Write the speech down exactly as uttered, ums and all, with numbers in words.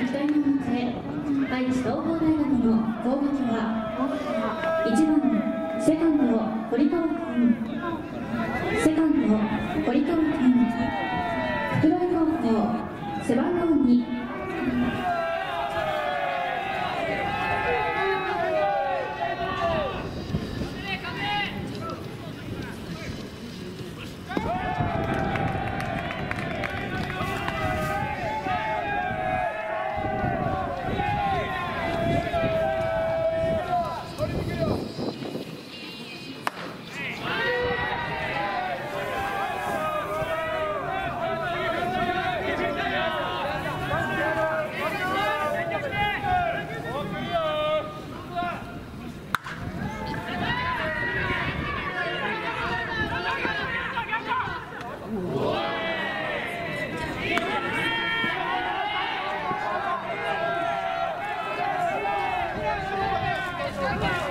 回の表、愛知東邦大学の攻撃はいちばんセカンド堀川君、セカンド堀川君、袋井高校背番号に Come on!